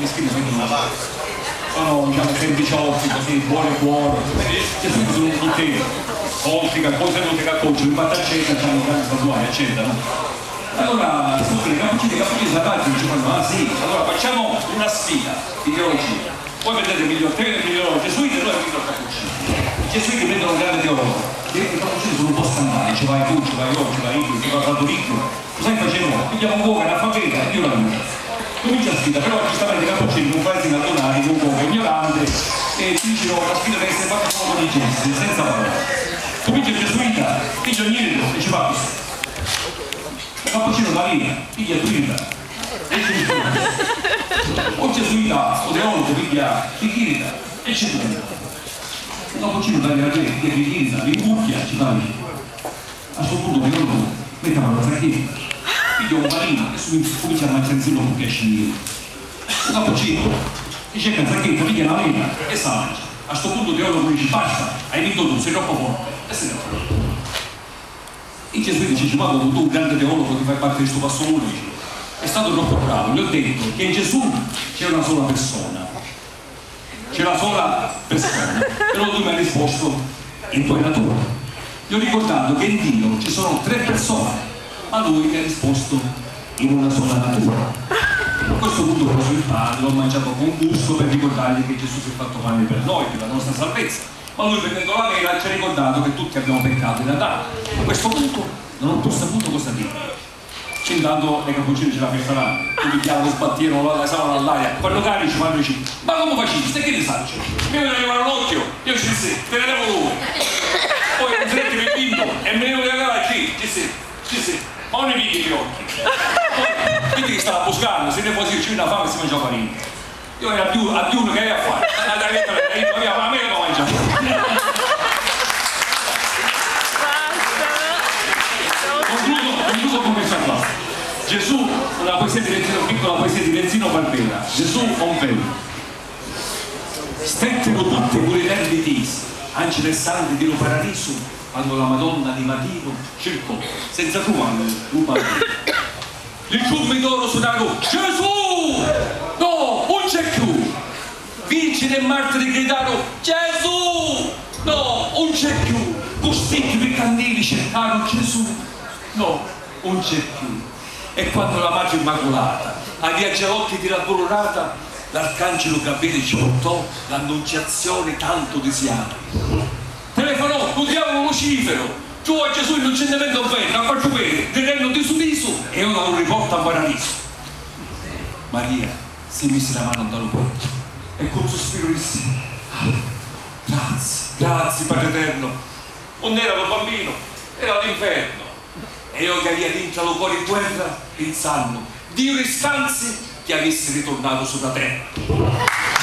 meschini sono diciamo sempliciotti, così buoni buoni, Gesù sono tutti oltre, poi se non ti racconto, in battacetta c'hanno un grande statuario, eccetera, no? Allora, i cappuccini salvati dicevano, ah sì, allora facciamo una sfida ideologia. Voi vedete il miglior gesuiti e noi il miglior cappuccino. I gesuiti prendono un grande teologo, i cappuccini sono un po' scandali, ci vai tu, ci vai io, ci vai io, ci vai Radovicchio. Cosa facciamo? Pigliamo un uovo, una alfabeta e io la luce. Comincia la sfida, però giustamente i cappuccini non fai sinattonari, un uovo ignorante e ti dicono la sfida deve essere fatta solo con i gesti, senza parole. Comincia il gesuita, piglia niente e ci fa questo. Il cappuccino va via, piglia Twilda e ci dice o gesuita o teologo piglia Fichirita e ci dice il cappuccino taglia la gente, piglia Fichirita, rincucchia, ci fa lì. A questo punto teologo mettiamo la sacchetta, piglia un panino e subito comincia a mangiare un che esce lì. Il cappuccino dice che la sacchetta piglia la mela e sa mangia. A questo punto teologo dice basta, hai vinto tu, sei troppo forte e se ne va. I gesuiti dice, ma tu un grande teologo ti fai parte di questo passo unico, è stato troppo bravo, gli ho detto che in Gesù c'è una sola persona, però lui mi ha risposto in tua natura. Gli ho ricordato che in Dio ci sono 3 persone, ma lui mi ha risposto in una sola natura. A questo punto ho preso il pane, l'ho mangiato con gusto per ricordargli che Gesù si è fatto male per noi, per la nostra salvezza. Ma lui prendendo la mela ci ha ricordato che tutti abbiamo peccato in Natale. A questo punto non ho più saputo cosa dire. Intanto le cappuccine ce la fessano, tu picchiamo lo sbattiero, la lasciavano all'aria, quando cari ci fanno dici, ma come facevi? Stai che ne sai? Io me ne levano l'occhio, io ci sei, te ne levo lui. Poi non senti che vinto e me ne volevo levare ci sei, ma non ne picchi gli occhi. Quindi che stava buscando, se ne può dirci una fame si mangia farina. Io era più a uno che hai a fare, ma a me lo mangiavo. Concludo con questa frase. Gesù, una poesia di Lenzino, piccola poesia di Lenzino Barbera. Gesù Onvello. Stettero tutte pure i nervi tesi, angeli e santi di lo paradiso, quando la Madonna di mattino cercò, senza comando, un bambino. Il ciummi d'oro suonarono, Gesù! No, non c'è più! Vigili e martiri gridarono, Gesù! No, non c'è più! Cospicchi per candeli cercarono Gesù! No, non c'è più! E quando la Madre Immacolata, agli angelotti di lavorata, l'arcangelo Gabriele ci portò l'annunciazione tanto desiata. Telefonò, lo diavolo Lucifero! Tu a Gesù innocentemente offerto, a farci bene, tenendo di sudiso e ora lo riporta a paradiso. Maria si mise la mano dallo petto e con sospiro disse, grazie Padre Eterno, non era un bambino, era l'inferno. E io che aveva vinto lo cuore in guerra, pensando, Dio riscanzi che avesse ritornato sulla terra.